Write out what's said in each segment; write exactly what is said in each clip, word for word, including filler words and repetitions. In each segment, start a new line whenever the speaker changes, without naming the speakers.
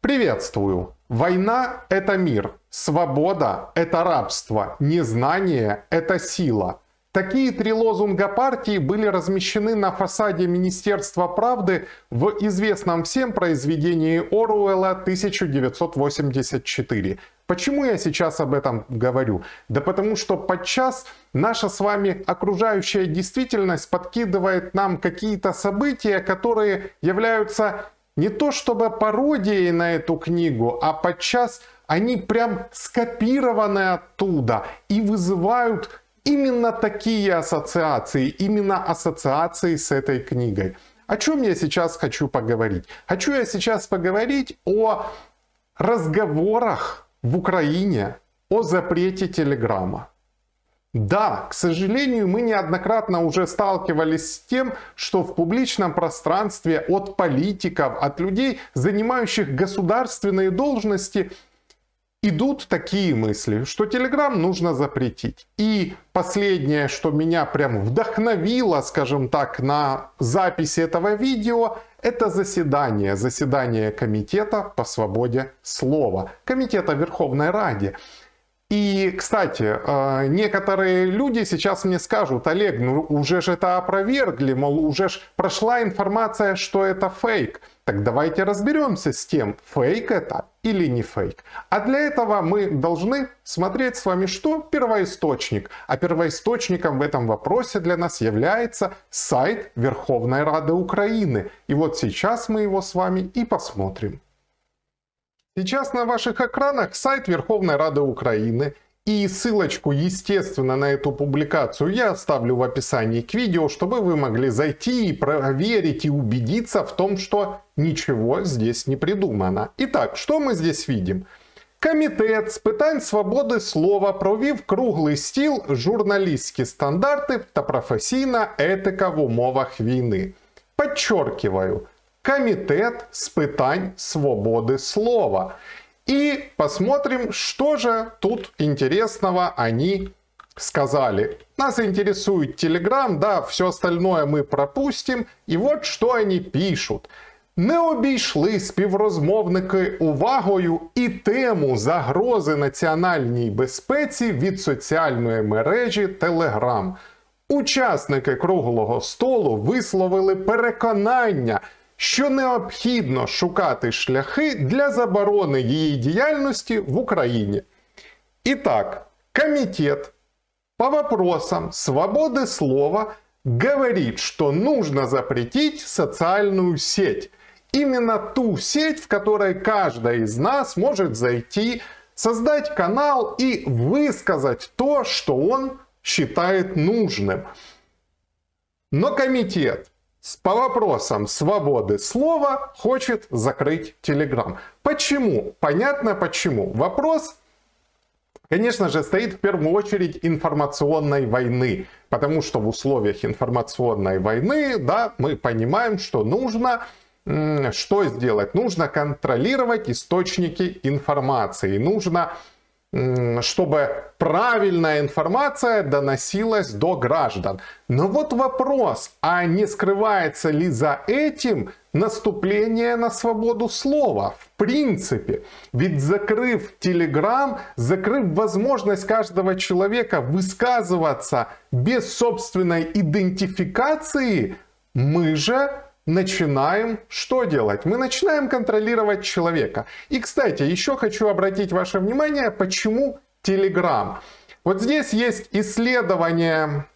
Приветствую! Война – это мир, свобода – это рабство, незнание – это сила. Такие три лозунга партии были размещены на фасаде Министерства правды в известном всем произведении Оруэлла тысяча девятьсот восемьдесят четыре. Почему я сейчас об этом говорю? Да потому что подчас наша с вами окружающая действительность подкидывает нам какие-то события, которые являются не то чтобы пародией на эту книгу, а подчас они прям скопированы оттуда и вызывают именно такие ассоциации, именно ассоциации с этой книгой. О чем я сейчас хочу поговорить? Хочу я сейчас поговорить о разговорах в Украине о запрете Телеграма. Да, к сожалению, мы неоднократно уже сталкивались с тем, что в публичном пространстве от политиков, от людей, занимающих государственные должности, идут такие мысли, что Telegram нужно запретить. И последнее, что меня прям вдохновило, скажем так, на запись этого видео, это заседание, заседание комитета по свободе слова, комитета Верховной Ради. И, кстати, некоторые люди сейчас мне скажут: Олег, ну уже же это опровергли, мол, уже ж прошла информация, что это фейк. Так давайте разберемся с тем, фейк это или не фейк. А для этого мы должны смотреть с вами, что первоисточник. А первоисточником в этом вопросе для нас является сайт Верховной Рады Украины. И вот сейчас мы его с вами и посмотрим. Сейчас на ваших экранах сайт Верховной Рады Украины. И ссылочку, естественно, на эту публикацию я оставлю в описании к видео, чтобы вы могли зайти и проверить и убедиться в том, что ничего здесь не придумано. Итак, что мы здесь видим? Комітет з питань свободи слова провів круглий стіл «Журналістські стандарти та професійна етика в умовах війни». Подчеркиваю, Комитет с питань свободы слова. И посмотрим, что же тут интересного они сказали. Нас интересует Telegram, да, все остальное мы пропустим. И вот что они пишут. Не обійшли співрозмовники увагою і тему загрози національній безпеці від соціальної мережі Telegram. Учасники круглого столу висловили переконання, що необхідно шукати шляхи для заборони її діяльності в Україні. Итак, комитет по вопросам свободы слова говорит, что нужно запретить социальную сеть. Именно ту сеть, в которой каждый из нас может зайти, создать канал и высказать то, что он считает нужным. Но комитет по вопросам свободы слова хочет закрыть Telegram. Почему? Понятно почему. Вопрос, конечно же, стоит в первую очередь информационной войны. Потому что в условиях информационной войны, да, мы понимаем, что нужно, что сделать? Нужно контролировать источники информации. Нужно, чтобы правильная информация доносилась до граждан. Но вот вопрос, а не скрывается ли за этим наступление на свободу слова? В принципе, ведь закрыв Telegram, закрыв возможность каждого человека высказываться без собственной идентификации, мы же начинаем что делать? Мы начинаем контролировать человека. И, кстати, еще хочу обратить ваше внимание, почему Telegram. Вот здесь есть исследование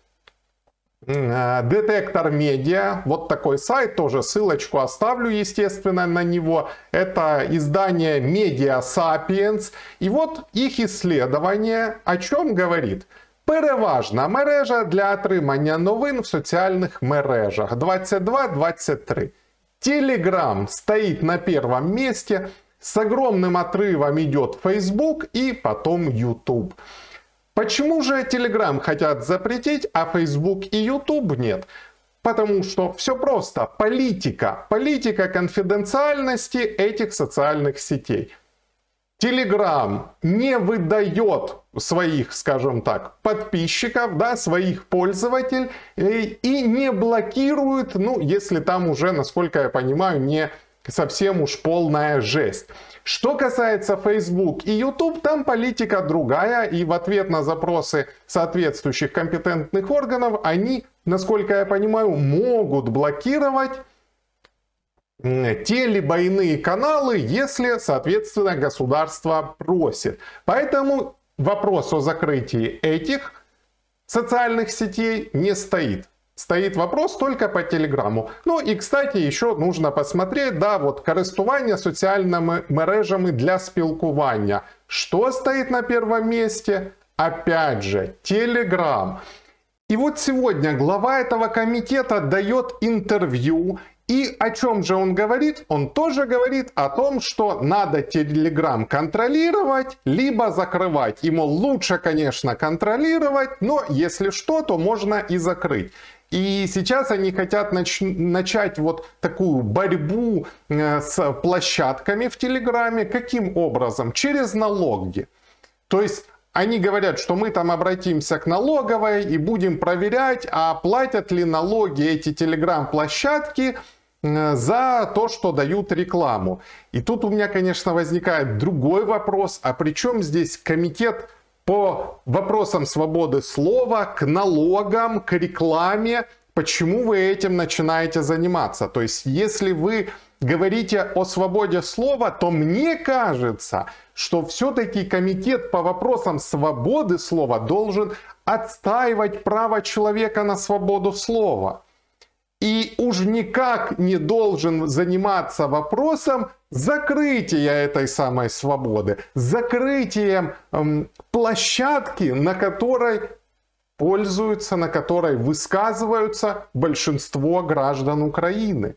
Детектор Медиа. Вот такой сайт, тоже ссылочку оставлю, естественно, на него. Это издание Media Sapiens. И вот их исследование о чем говорит? Переважна мережа для отримання новин в соціальних мережах. двадцать два двадцать три. Telegram стоит на первом месте. С огромным отрывом идет Facebook и потом YouTube. Почему же Telegram хотят запретить, а Facebook и YouTube нет? Потому что все просто. Политика. Политика конфиденциальности этих социальных сетей. Telegram не выдает своих, скажем так, подписчиков, да, своих пользователей и не блокирует, ну, если там уже, насколько я понимаю, не совсем уж полная жесть. Что касается Facebook и YouTube, там политика другая, и в ответ на запросы соответствующих компетентных органов они, насколько я понимаю, могут блокировать те либо иные каналы, если, соответственно, государство просит. Поэтому вопрос о закрытии этих социальных сетей не стоит. Стоит вопрос только по Телеграму. Ну и, кстати, еще нужно посмотреть, да, вот користування соціальними мережами для спілкування. Что стоит на первом месте? Опять же, Телеграм. И вот сегодня глава этого комитета дает интервью. И о чем же он говорит? Он тоже говорит о том, что надо Телеграм контролировать, либо закрывать. И, мол, лучше, конечно, контролировать, но если что, то можно и закрыть. И сейчас они хотят нач- начать вот такую борьбу э, с площадками в Телеграме. Каким образом? Через налоги. То есть они говорят, что мы там обратимся к налоговой и будем проверять, а платят ли налоги эти Телеграм-площадки э, за то, что дают рекламу. И тут у меня, конечно, возникает другой вопрос. А при чем здесь комитет по вопросам свободы слова, к налогам, к рекламе? Почему вы этим начинаете заниматься? То есть, если вы говорите о свободе слова, то мне кажется, что все-таки комитет по вопросам свободы слова должен отстаивать право человека на свободу слова. И уж никак не должен заниматься вопросом закрытия этой самой свободы, закрытием эм, площадки, на которой пользуются, на которой высказываются большинство граждан Украины.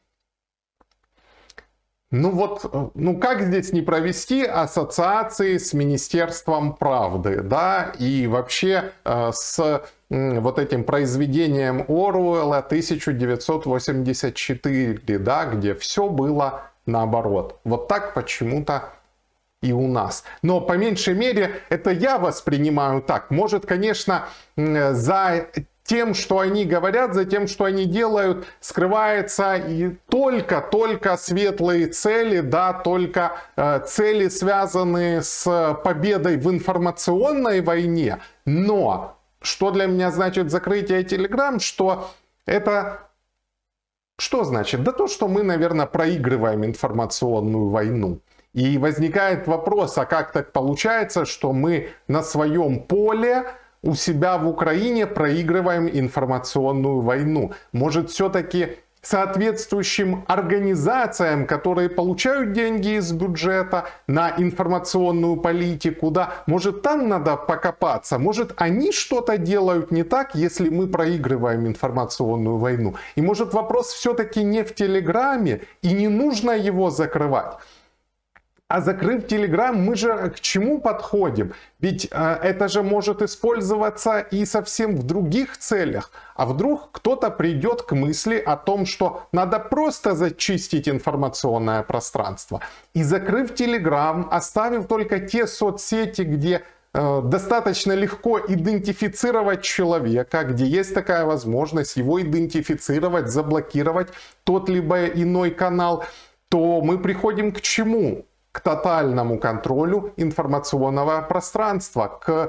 Ну вот, ну как здесь не провести ассоциации с Министерством правды, да, и вообще э, с э, вот этим произведением Оруэлла тысяча девятьсот восемьдесят четыре, да, где все было наоборот. Вот так почему-то и у нас. Но по меньшей мере это я воспринимаю так. Может, конечно, э, за тем, что они говорят, за тем, что они делают, скрывается и только-только светлые цели, да, только э, цели, связанные с победой в информационной войне. Но что для меня значит закрытие Telegram, что это... Что значит? Да то, что мы, наверное, проигрываем информационную войну. И возникает вопрос, а как так получается, что мы на своем поле у себя в Украине проигрываем информационную войну? Может, все-таки соответствующим организациям, которые получают деньги из бюджета на информационную политику, да, может, там надо покопаться, может, они что-то делают не так, если мы проигрываем информационную войну. И может, вопрос все-таки не в Телеграме, и не нужно его закрывать. А закрыв Telegram, мы же к чему подходим? Ведь э, это же может использоваться и совсем в других целях. А вдруг кто-то придет к мысли о том, что надо просто зачистить информационное пространство. И закрыв Telegram, оставив только те соцсети, где э, достаточно легко идентифицировать человека, где есть такая возможность его идентифицировать, заблокировать тот либо иной канал, то мы приходим к чему? К тотальному контролю информационного пространства, к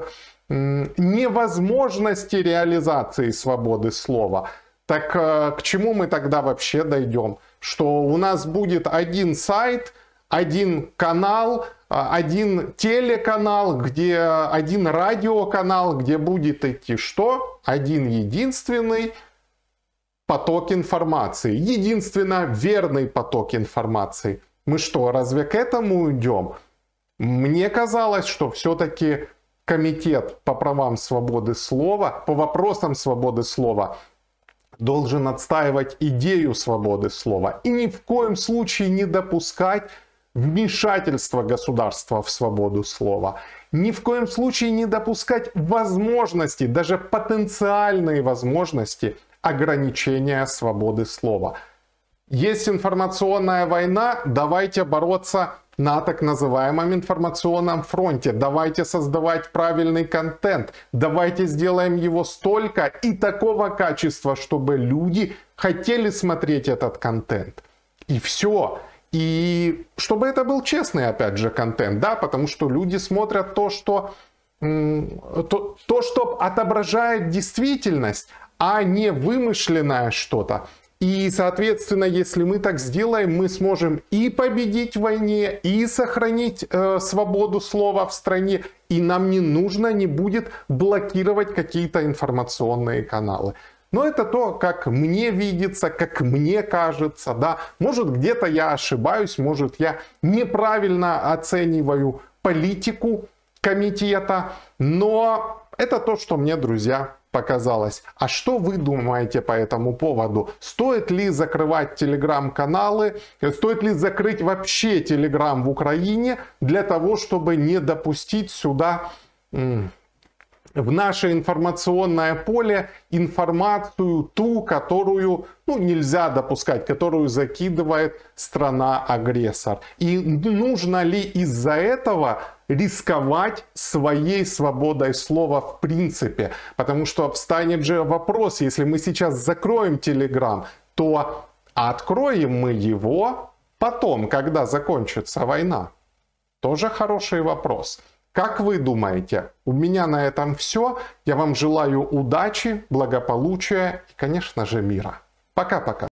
невозможности реализации свободы слова. Так к чему мы тогда вообще дойдем? Что у нас будет один сайт, один канал, один телеканал, где один радиоканал, где будет идти что? Один единственный поток информации, единственно верный поток информации. Мы что, разве к этому идем? Мне казалось, что все-таки комитет по правам свободы слова, по вопросам свободы слова, должен отстаивать идею свободы слова и ни в коем случае не допускать вмешательства государства в свободу слова. Ни в коем случае не допускать возможности, даже потенциальные возможности ограничения свободы слова. Есть информационная война, давайте бороться на так называемом информационном фронте. Давайте создавать правильный контент. Давайте сделаем его столько и такого качества, чтобы люди хотели смотреть этот контент. И все. И чтобы это был честный, опять же, контент, да, потому что люди смотрят то, что, то, то, что отображает действительность, а не вымышленное что-то. И, соответственно, если мы так сделаем, мы сможем и победить в войне, и сохранить э, свободу слова в стране, и нам не нужно, не будет блокировать какие-то информационные каналы. Но это то, как мне видится, как мне кажется, да. Может, где-то я ошибаюсь, может, я неправильно оцениваю политику комитета, но это то, что мне, друзья, показалось. А что вы думаете по этому поводу? Стоит ли закрывать телеграм-каналы? Стоит ли закрыть вообще телеграм в Украине для того, чтобы не допустить сюда в наше информационное поле информацию ту, которую ну, нельзя допускать, которую закидывает страна-агрессор? И нужно ли из-за этого рисковать своей свободой слова в принципе? Потому что встанет же вопрос, если мы сейчас закроем Telegram, то откроем мы его потом, когда закончится война? Тоже хороший вопрос. Как вы думаете? У меня на этом все. Я вам желаю удачи, благополучия и, конечно же, мира. Пока-пока.